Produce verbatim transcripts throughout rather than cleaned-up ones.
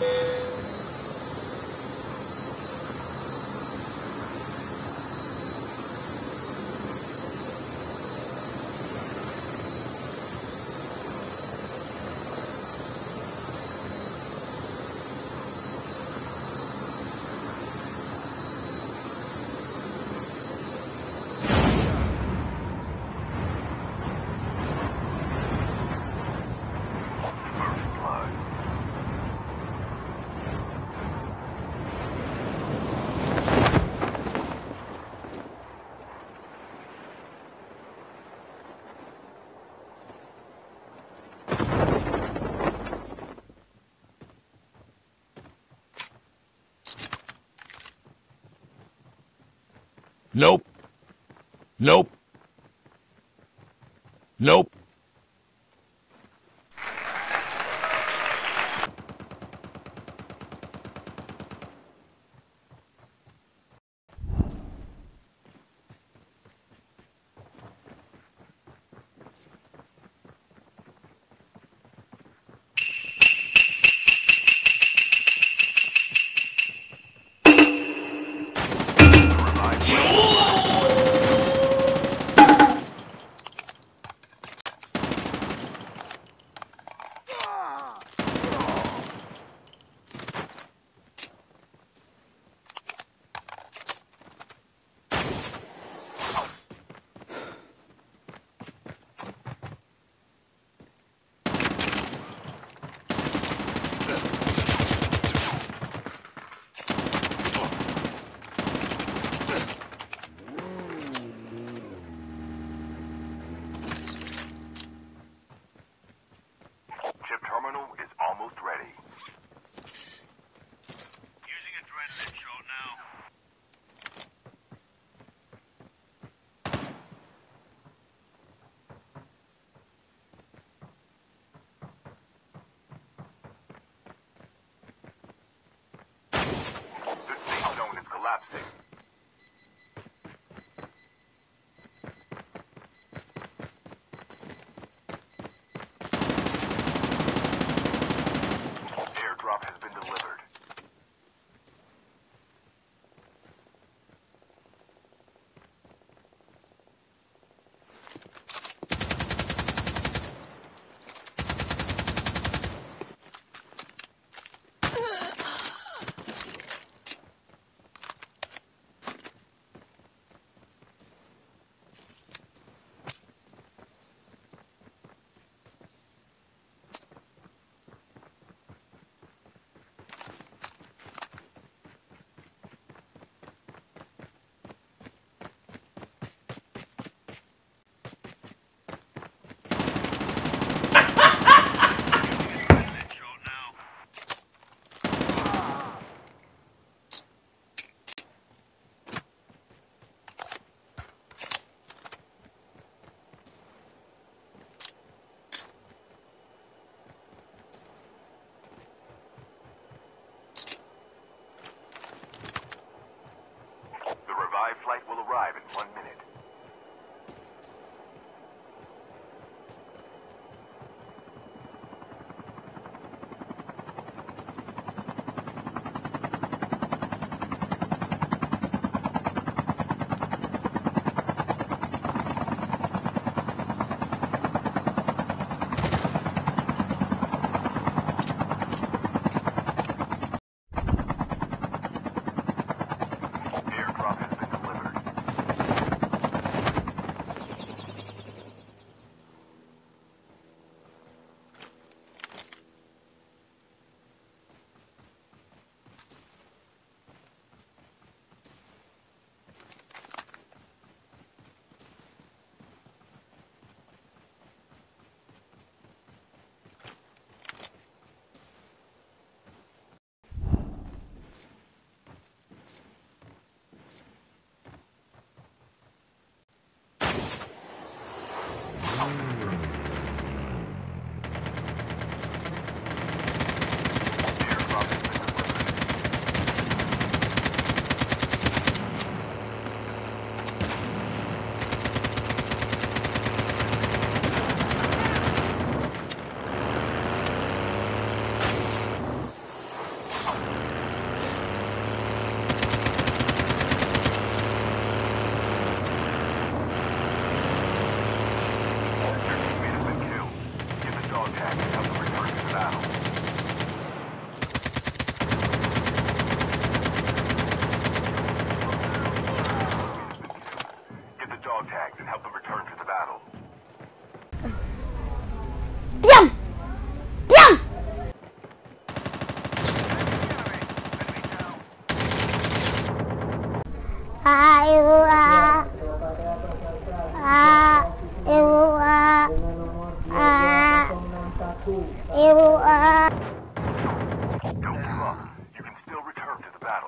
Nope. Nope. Nope. Ew, uh... Don't give up. You can still return to the battle.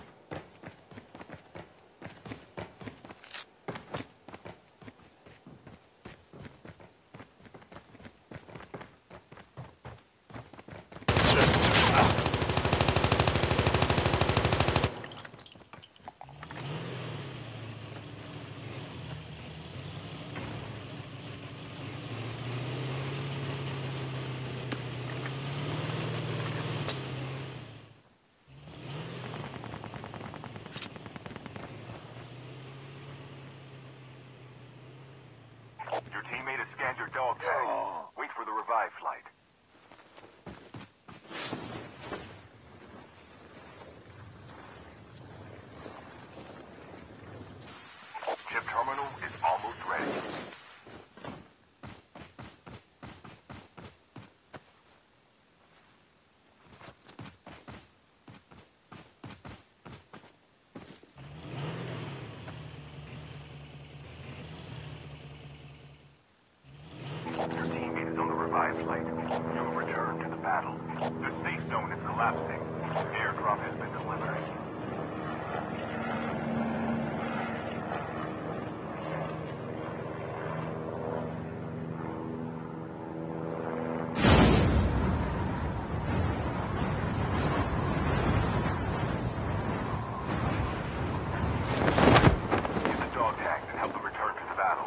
Your teammate has scanned your dog tag. Wait for the revive flight. Chip terminal is almost ready. Your teammate is on the revive flight. You will return to the battle. The safe zone is collapsing. Airdrop has been delivered. Get the dog tags and help them return to the battle.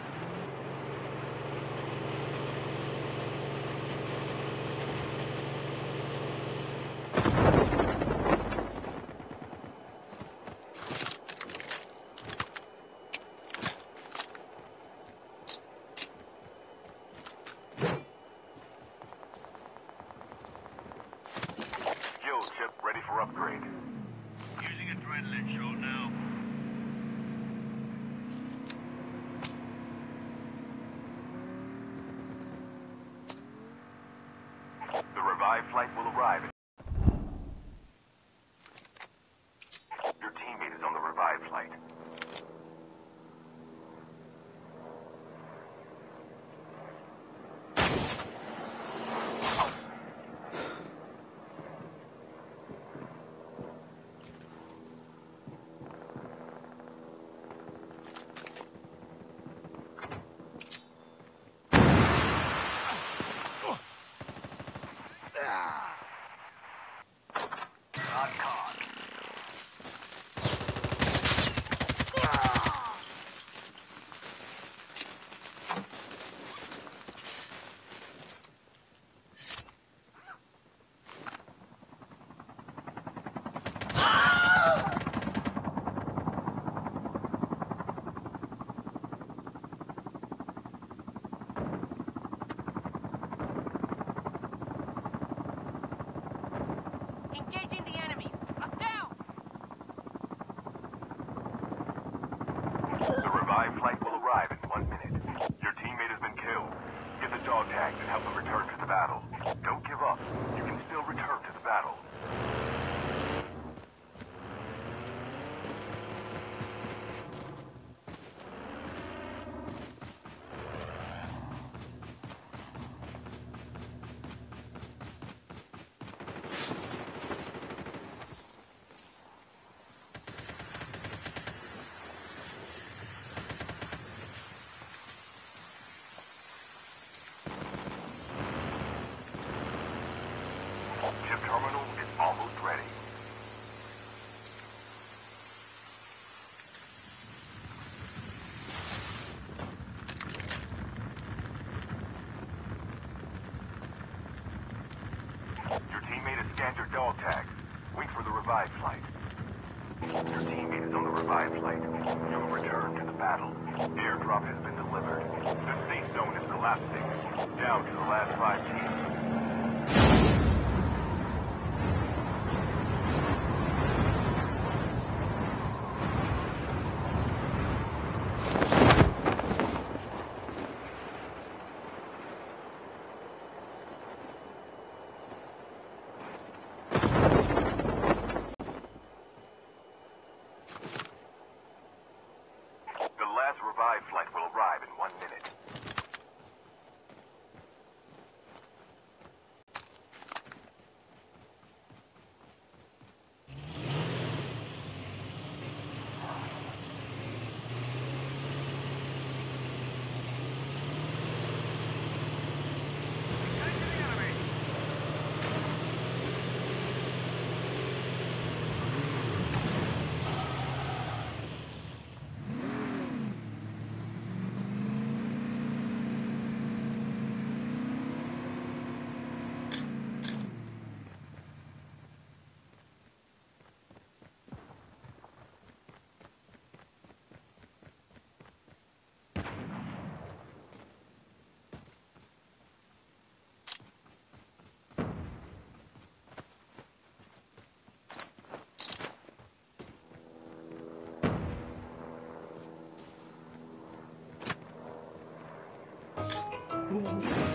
Skill chip ready for upgrade. Using adrenaline shot now. The revive flight will arrive. Your teammate is on the revive flight. Not caught. Engaging the enemies. I'm down. The revive flight will arrive in one minute. Your teammate has been killed. Get the dog tags and help them return to the battle. Don't give up. You can still return to the battle. Chip terminal is almost ready. Your teammate has scanned your dog tags. Wait for the revive flight. Your teammate is on the revive flight. You will return to the battle. Airdrop has been delivered. The safe zone is collapsing. Down to the last five teams. revive flight will arrive in one minute. Boom.